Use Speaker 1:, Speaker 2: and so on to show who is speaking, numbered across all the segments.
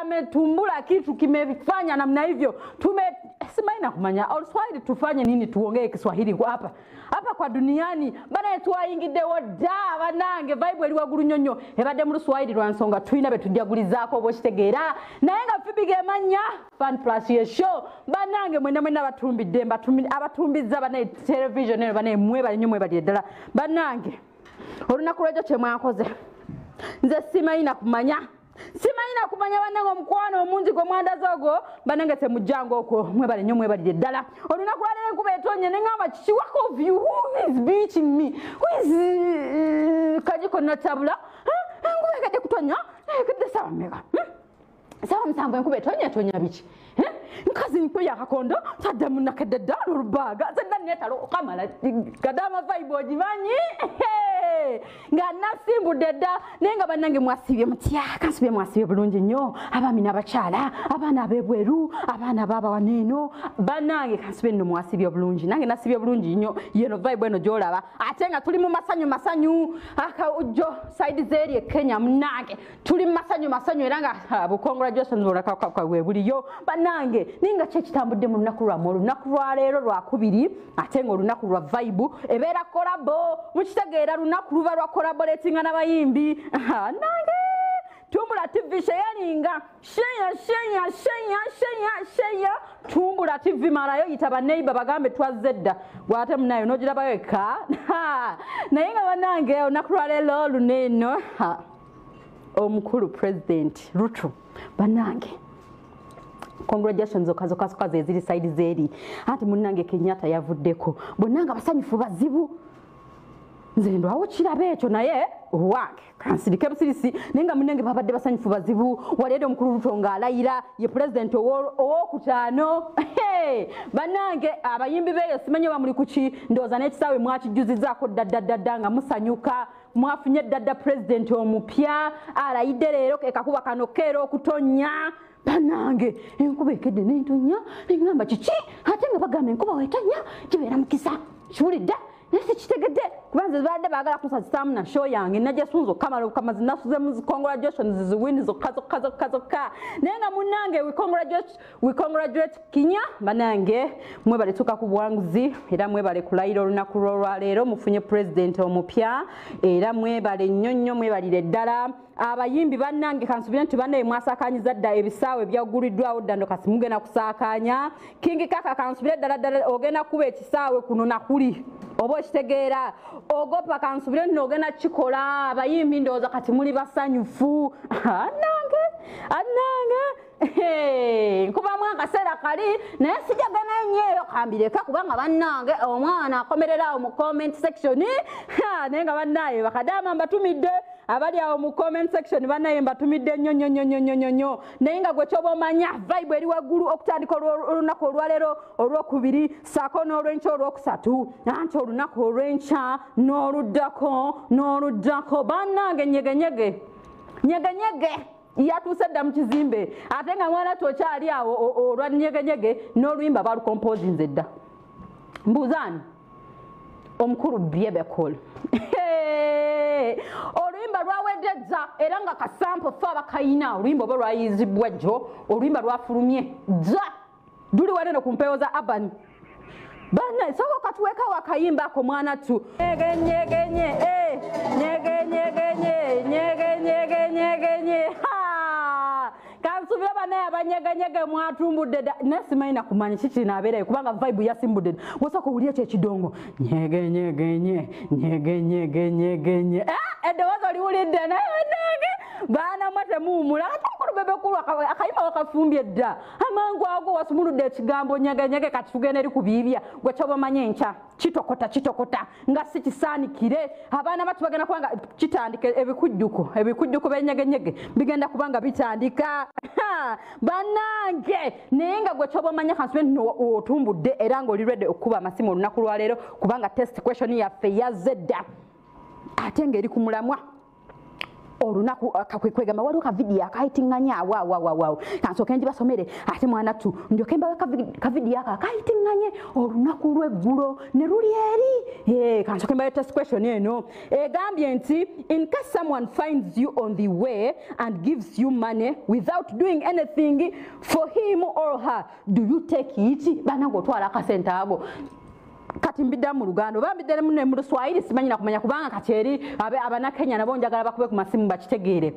Speaker 1: ametumbula kitu kimefanya namna hivyo. Simaina kumanya Swahili tufanye nini tuongee Kiswahili kwa hapa kwa duniani bana twaingide woda banange vibe eli wagulu nyonyo ebade mu Swahili lwansonga twina betujagulizako boshitegeera naye nga PHOEBE gemanya fan plus show banange mwena batumbidde abatumbiza bana television eno bana mwe bali nyomwe bali ddala banange olunaku lwejo kyemwakoze nze simaina kumanya banange omukwano omungi gwe mwandazogo banange temujjango okwo mwe bali nyomwe bali ddala olunaku lwalero nkuba etonye nengamba kiki work of you who is beating me who is kajiko natabula nkuba kade kutonya kade sawa mega sawa msambo nkuba etonye biki nkazi nkwe yakakondo tadda munakadda rubaga tadda netalo kamala kadama vibe ojimanyi nga nasimbu deda nenga banange mwasibye mutya kasibye mwasibye bulungi nnyo abami n'abakyala abaana abebweru abaana baba waneno banange kasibye nno mwasibye bulungi nange nasibye bulungi nnyo yeno vibe eno gyolaba ate nga tuli mu masanyu aka ujjo side zeri Kenya munange tuli mu masanyu era nga congratulations olaka webuliyo banange ninga kyekitambudde mu lunaku lwamu olunaku lwaleero lwakubiri ate nga olunaku lwa vibe ebeera kolabo mukitegeera lunaku luba lwa collaborating n'abayimbi nange Tumbula TV sharinga shenya Tumbula TV marayo yitaba neighbor bagambe twazedda gwate munayo nogiraba yeka naye nga banange onakulwalero luneno omukulu president Ruto banange congratulations okazokasokaze ziri side zeri ati munange Kenyatta yavuddeko bonanga basanyufu bazibu nze ndo awo kirabe ekyo naye wake kansirike busirisi nenga munenge babadde basanyufu bazibu waleero omukulu Ruto ng'alayira ye president owokutaano banange abayimbi beyo simanyi bamuli kuki ndooza n'ekisaawe mwakijuzizaako ddadda nga musanyuka mwafunye ddadda president omupya alayidde leero kekakuba kano keera okutonya banange enkuba ekedde n'entonya nengamba kiki ate nga bagamba enkuba wetonya kibeera mukisa kiwulidde nese kitegedde kubanze badde bagala kusazitamu na show yange najja sunzo kamalo kamazi nasuze mu congratulations ziwini zokazoka nenga munange we congratulate Kinya banange mwe bale tuka ku bwanguzi era mwe bale kulayira olunaku lwaleero mufunye president omupya era mwe bale nnyonnyo mwe balire ddala abayimbi banange kansubira nti banaye mwasakanyiza dda ebisaawe byaguliddwawo ddando kasi mugenda kusaakanya King Kaka kansubira ddala ogenda kuba ekisaawe kuno nakuli obo kitegeera ogopa kansubira nti ogenda kikola abayimbi ndowooza kati muli basanyufu anange nkubamu akaseera kali naye sijagana nnyo kambireka kubanga bannange omwana akomererawo mu comment section naye nga bannaye bakadama mbatumidde abali awo mu comment section bannaye mbatumidde nnyo naye nga gwe kyoba omanya vibe eri waggulu okutandika olunaku olwaleero olwokubiri saako n'olwenkya olwokusatu anti olunaku olwenkya n'oluddako bannange nyegenyege yatuuse dda mu kizimbe ate nga mwana tokyali awo olwa nyegenyege n'oluyimba balukompozinze dda mbuuzaani omukulu byebekol oluyimba lwawedeza era nga kasampo fe abakayina oluyimba oba lwayizibwa jjo oluyimba lwafulumye dza duli waneno ku mpewo za urban bana soko katuweka wakayimba ako mwana tu nyegenye kansubira banaye abanyeganyege mwatumbudde nesimaina kumanya kiki nabeerayo kubanga vibe yasimbudde wosoko wulya kyekidongo nyegenye eddoboozi oliwulidde naye baana mwate muumula atakulu bebekulu akayima wakafumbye dda amangu ago wasumuludde ekigambo nyegenyege kati tugenda eri kubiibya gwe kyobamanye enkya kitokota nga si kisaanikire abaana batu bagenda kubanga kitandika ebikujjuko b'enyegenyege bigenda kubanga bitandika banange naye nga gwe kyobamanya kansube nno otumbudde era ng'oli ready okukuba amasimu olunaku lwaleero kubanga test question yaffe yazze dda ate ng'eri ku mulamwa olunaku kakwegama waliwo ka video akayitinganya wow kansoke nji basomere ate mwana tu ndyoke mbawe ka video akayitinganye olunaku lweggulo ne luli eri kansoke mbawe test question eno egambye nti in case someone finds you on the way and gives you money without doing anything for him or her, do you take it? Banango twala akasente ago kati mbidda mu Luganda bambidde mu ne Luswahili simanyi na kumanya kubanga kacheri abana Kenya nabo njagala bakube ku masimu bakitegeere.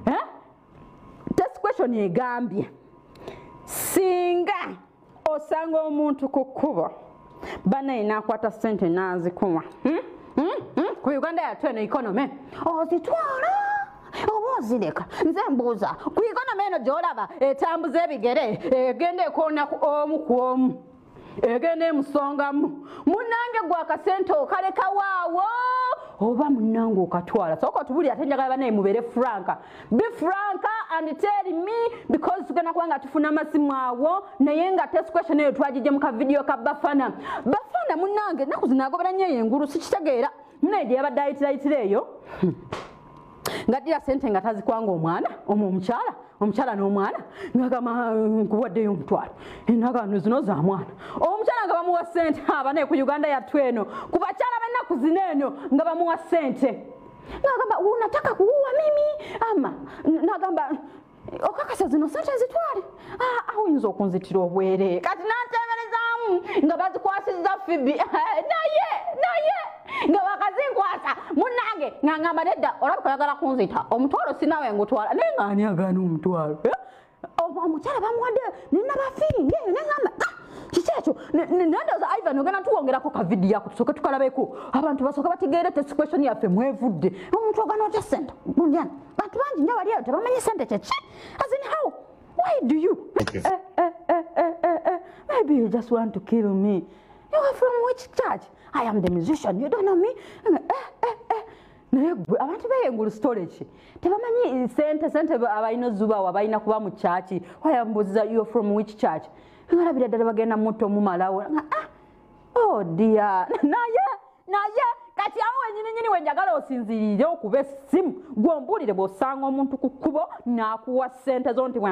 Speaker 1: Test question egambye singa osanga omuntu ku kkubo bana inakwata sente nazikuwa ku Uganda yatwe ne economy ozitwala obozireka nze mbuuza ku economy eno gyolaba etambuza ebigere egende ekona omu ku omu egene musongamu munange gwa kasente okaleka waawo oba munange okatwala soko tubuli ate njagala banaye mubere franka be franka and tell me because tugenda kubanga tufuna amasimu awo naye nga test question eyo twagijje mu ka video ka bafana munange naku zinagobera nnyo engulu sikitegeera munaye gye yabadde ayitira eyo ngadira sente nga tazikwanga omwana omukyala n'omwana ngagamba nkuwaddeyo omutwalo enagano zino za mwana omukyala nga bamuwa sente abanaye ku Uganda yattu eno ku bakyala b'ennaku zino eno nga bamuwa sente ngagamba unataka kuuwa mimi ama nagamba okakasa zino sente zitwale oyinza okunzitira obwere kati nanteberezaamu nga bazikwasizza Phoebe naye nga bakazinkwasa munange ngangamba nedda olabika oyagala kunzita omutwalo sinawe ngutwala naye nga ani agaana omutwalo omukyala bamuwadde nenabafiringi eyo nengamba kiki ekyo nendoza Ivan ogenda tuwongerako ka video yako tusooke tukalabeko abantu basooke bategeere test question yaffe mwevudde omuntu ogana otya sente bundyana bantu bangi nnyo bali eyo tebamanyi sente kyeki as in how why do you maybe you just want to kill me. You are from which church? I am the musician. You don't know me? Abantu b'engulu storage tebamanyi sente abalina zuba wabalina kuba mu church. Wayambuza you are from which church? Ngalabira ddala bagenda muto mumalawo. Oh dear. Naye kati awo wenyini wenjagala osinzirire okuba essimu gw'ombulire bw'osanga omuntu ku kkubo n'akuwa sente zo nti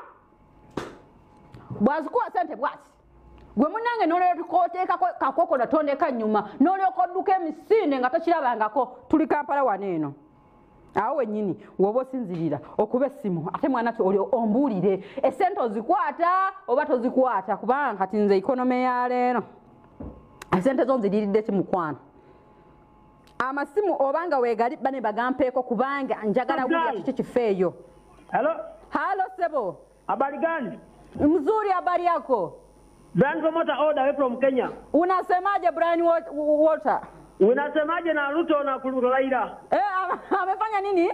Speaker 1: bwazikuwa sente bwati gwe munange n'olyoka tukooteekako kakoko natondeka nnyuma n'olyoka odduka emisinde nga tokirabangako tuli Kampala wano eno awo wennyini woba osinzirira okuba essimu ate mwana ti olyo ombuulire essente ozikwata oba tozikwata kubanga kati nze economy ya leero essente zo nziriiridde kimukwano amasimu obanga weegali bane bagampeeko kubanga njagala wulira kiki kifeeyo. Halo sebo,
Speaker 2: habari gani?
Speaker 1: Mzuri, habari yako?
Speaker 2: Brian Promoter all the way from Kenya.
Speaker 1: Unasemaje Brian Water?
Speaker 2: Unasemaje na Ruto na Raila?
Speaker 1: Amefanya nini?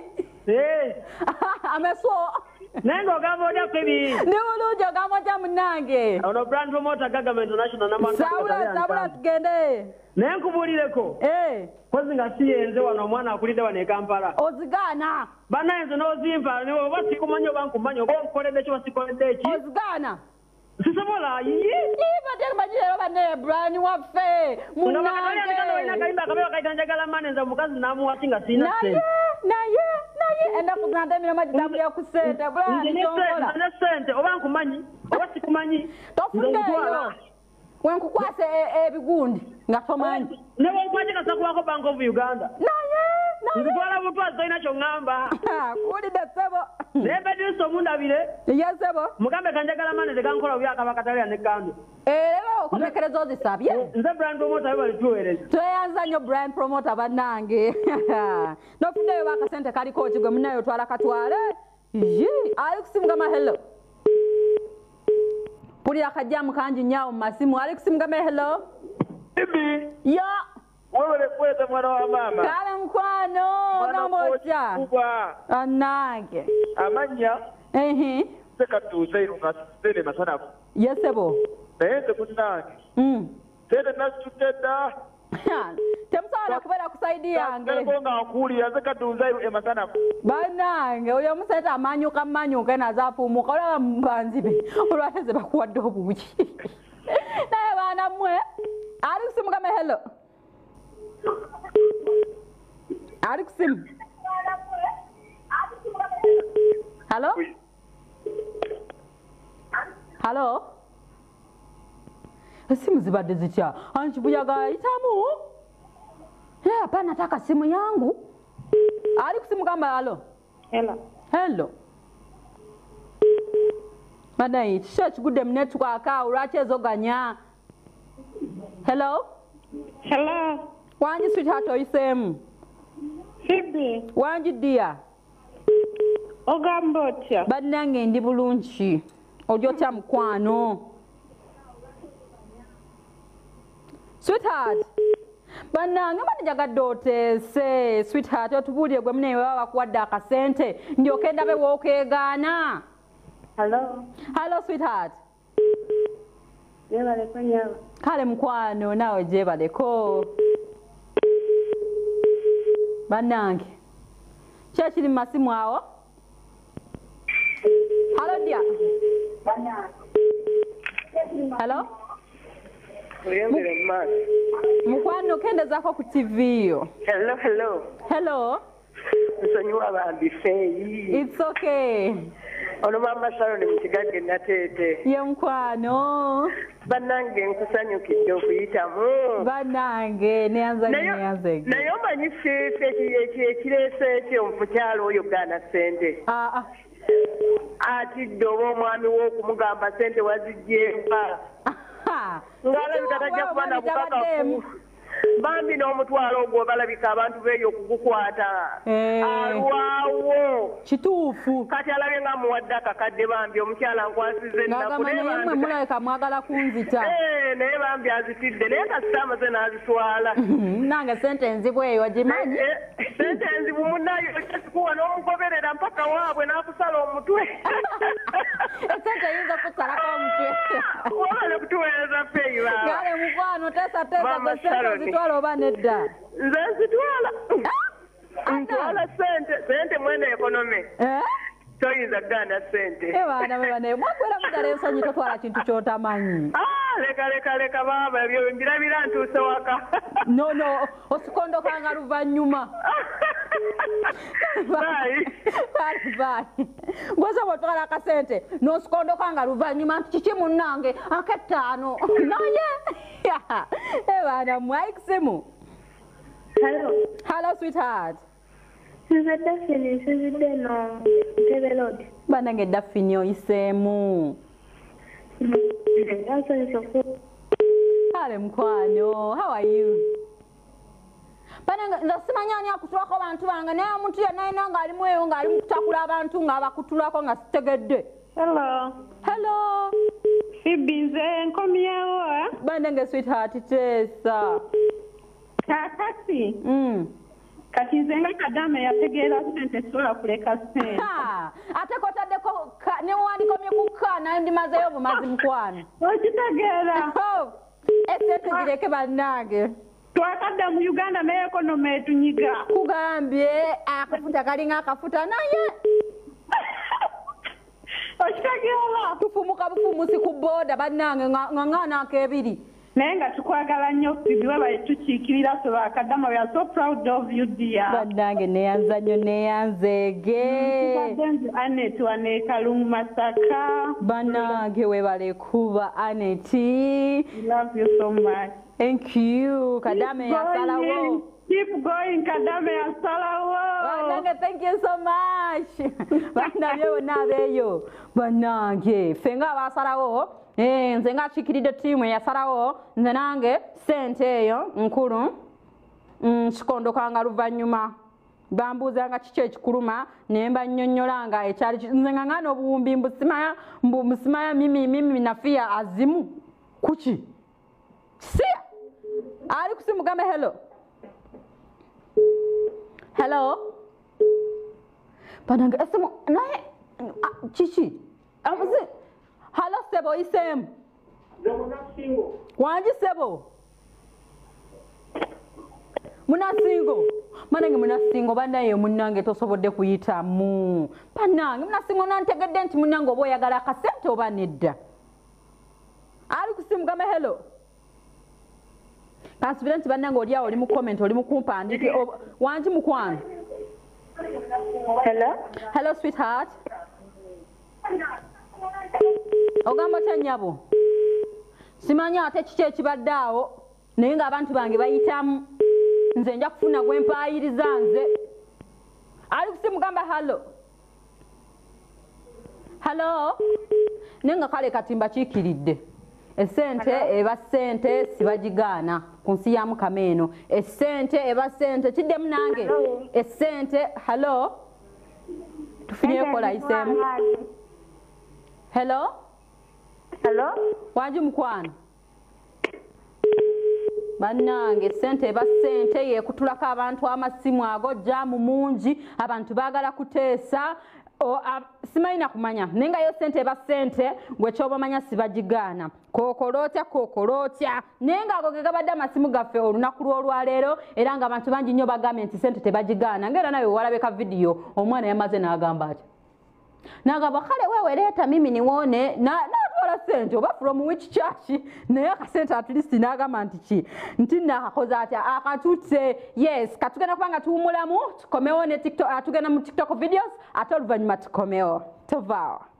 Speaker 1: Ameso.
Speaker 2: Nengo gamoja Phoebe.
Speaker 1: Ndiulujo gamoja munange.
Speaker 2: Ono Brian Promoter government national number.
Speaker 1: Saula tugende.
Speaker 2: Nenkubulireko. Kozi ngasiyenze wano mwana akulide wane Kampala.
Speaker 1: Ozigana.
Speaker 2: Bana enzo nozimpa ne basi kumanyo bankumanyo go nkoledde kyo basikoledde ki?
Speaker 1: Ozigana.
Speaker 2: Sisobola yi.
Speaker 1: Batera bajira bane Brian waffe. Munange.
Speaker 2: Ina kaimba kabeo kaitanjagala manenza mukazi namuwa singa sina sente.
Speaker 1: Naye enda kuganda mina majidamu ya kusente Brian tongola.
Speaker 2: Nje sente oba nkumanyi oba sikumanyi.
Speaker 1: Tofundeyo. Wenkukwase ebigundi nga tomanyi.
Speaker 2: Nebo kwaje kasakuwako Bank of Uganda.
Speaker 1: Naye.
Speaker 2: Nditwala butwa zoina kyo ngamba.
Speaker 1: Kulide sebo.
Speaker 2: Nebe diso mundabire.
Speaker 1: Yes sebo.
Speaker 2: Mugambe kanjagala manenze kankola byaka bakatale ne kando.
Speaker 1: Lero okomekereza ozisabye.
Speaker 2: Nze Brand Promoter bali tuweereza.
Speaker 1: Tweyanza nnyo Brand Promoter bannange. Nofundeyo bakasente kaliko kigwe munayo twala katwale. Alex Mugama hello. Pulira kajjamu kanji nyaawo mu masimu. Alex Mugama hello.
Speaker 3: Bibi.
Speaker 1: Ya.
Speaker 3: Wewe kweta mwana wa mama.
Speaker 1: Kala mkwano namoja. Anange.
Speaker 3: Amanya. Seka tuzeiro ngasitele masanafu.
Speaker 1: Yesebo.
Speaker 3: Nayenze kunange. Tele nasutenda.
Speaker 1: Temsala kubera kusaidia nge.
Speaker 3: Ngo akuli azeka tuzeiro emasanafu.
Speaker 1: Banange oyo museta amanyuka nazafu mukola mbanzibe. Olwateze bakuwadde obuki. Naye bana mwe. Alex Mugame hello. Alex Hello? Hello? Simu zibadde zitya? Anchibuyaga itamu? Hapana, nataka simu yangu. Ali kusimu kama halo. Hello. Madai, church good them network urachezoganya. Hello? Wanji sweetheart oisem.
Speaker 4: Phoebe.
Speaker 1: Wanji dear.
Speaker 4: Ogambotya.
Speaker 1: Badnange ndi bulungi. Ojotya mukwano. Sweetheart. Banange banijagadde oteese sweetheart otubuulire gwe munewe baba bakuwadde akasente ndyoke ndabe wookeegaana. Hello sweetheart.
Speaker 4: Jebaleko nyawa.
Speaker 1: Kale mukwano naawe jebaleko. Banange kyekiri mu masimu awo. Hello dear. Hello? Mukwano kendezaako ku TV yo. Hello.
Speaker 2: Nsonyiwa bambi feeyi.
Speaker 1: It's okay.
Speaker 2: Ono mama Sharon mukigadde nateete.
Speaker 1: Ye mukwano.
Speaker 2: Bannange nkusanyukidde okuyitamu.
Speaker 1: Bannange neyanzage.
Speaker 2: Naye omanyi fiifi ekireese ekyo mukyalo oyo gaana ssente. Atidde oba omwami w'okumugamba ssente waziggyeemba. Ng'alabika tajja kuba na bukakafu. Bambi n'omutwalo ogwo balabika abantu beeyo okugukwata. Alwawo.
Speaker 1: Kituufu.
Speaker 2: Kati alabye nga muwadde akakadde bambi omukyala nkwasize ennaku.
Speaker 1: Naye mulabika mwagala kunzita.
Speaker 2: Naye bambi azitidde naye kasita amaze n'azitwala.
Speaker 1: Nange sente enzibu eyo ogimanyi?
Speaker 2: Sente enzibu munnayo ekikuwa n'omugoberera mpaka waabwe n'akusala omutwe.
Speaker 1: Sente eyinza okusalako omutwe.
Speaker 2: Wabale kutuweereza peeyi baba.
Speaker 1: Gale mukwano teesa gwe sente ozitwala oba nedda?
Speaker 2: Nze nzitwala. Ntwala sente mwene ekonome. Toyinza kugaana sente.
Speaker 1: Baana mwagwera muddala ensonyi totwala kintu ky'otamanyi.
Speaker 2: Leka baaba ebyo mbirabira ntuuse waka.
Speaker 1: No, osikondokanga luvannyuma. Bye. Gwosobola otwala akasente n'osikondokanga luvannyuma nti kiki munnange ak'ettaano. Naye baana mwayi kusimu. Hello sweetheart.
Speaker 4: Nze Daphne nsizidde no Ntebe Road.
Speaker 1: Bannange Daphne oyiseemu. Kale mukwano, how are you? Bannange simanya ani akutulako abantu bange naye omuntu yenna yenna ng'alimu eyo ng'ali mu kutakula abantu ng'abakutulako nga sitegedde. Hello.
Speaker 4: Phoebe nze nkomyewo.
Speaker 1: Bannange sweetheart teesa.
Speaker 4: Kakati. Kati nze nga Kadame yategeera sente sobola kuleka sente.
Speaker 1: Ate kotaddeko ne wandikomye ku ka naye ndimazeyo bumazi mukwano.
Speaker 4: Okitegeera.
Speaker 1: Esente gireke bannange.
Speaker 4: Twakadda mu Uganda naye ekonomi etunyiga.
Speaker 1: Kugambye akafuta kalinga akafuta naye.
Speaker 4: Okitegeera.
Speaker 1: Tufumuka bufumusi ku booda bannange ng'angana ak'ebiri.
Speaker 4: Naye nga tukwagala nnyo Phoebe waba tukiikirira so bakadama we are so proud of you dear.
Speaker 1: Bannange neyanza nnyo neyanzeege.
Speaker 4: Anet waneekalungu Masaka.
Speaker 1: Bannange webale kuba Anet.
Speaker 4: Love you so much.
Speaker 1: Thank you. Kadame yasalawo.
Speaker 4: Keep going Kadame yasalawo.
Speaker 1: Bannange thank you so much. Bannange bonna abeeyo. Bannange fenga abasalawo. Nze ng'akiikiridde ttiimu eyasalawo nze nange ssente eyo nkulu kikondokanga luvannyuma bambuuzanga kiki ekikuluma naye mbannyonnyola nga ekyali nze nga ngana obuwumbi mbusimaya mimi nafiya azimu kuki siya ali kusimu gambe hello banange esimu naye kiki amuzi Hello Sebo isem. Wanji Sebo. Munasingo. Manange munasingo banaye munnange tosobodde kuyitamu. Panange munasingo nantegedde nti munnange oba oyagala akasente oba nedda. Ali kusimu gama hello. Kansubira nti bannange oli awo oli mu comment oli mu kumpandike wanji mukwano.
Speaker 2: Hello?
Speaker 1: Hello, sweetheart. Ogamba otya nnyabo? Simanyi ate kiki ekibadde awo naye ng'abantu bange bayitamu. Nze nja kufuna gwe mpaayiriza nze. Ali kusimu gamba hallo. Hallo? Naye nga kale kati mbakiikiridde. Essente eba ssente sibagigaana ku nsi ya Mukama eno. Essente eba ssente kiddemu nange. Essente hallo? Tufunye kola isemu. Hello?
Speaker 2: Hello?
Speaker 1: Wanji mukwano? Bannange ssente eba ssente yeekutulako abantu amasimu ago jaamu mungi abantu baagala kuteesa simanyi na kumanya naye nga yo ssente eba ssente gwe kyobamanya sibagigaana kookolootya naye ng'ago ge gabadde amasimu gaffe olunaku lw'olwaleero era ng'abantu bangi nnyo bagambye nti ssente tebagigaana ng'era nawe walabe ka vidiyo omwana yamaze n'agamba ati nagamba kale wewe leeta mimi niwone natwala ssente oba from which church naye akasente at least n'agamba nti nakakoze atya akatute yes katugenda kubanga tuwumulamu tukomewo ne TikTok tugenda mu TikTok videos ate oluvannyuma tukomewo tovaawo